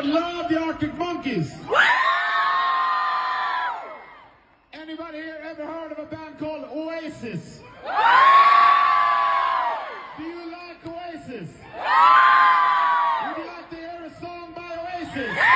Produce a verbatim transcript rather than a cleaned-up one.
crowd love the Arctic Monkeys? Anybody here ever heard of a band called Oasis? Do you like Oasis? Would you like to hear a song by Oasis?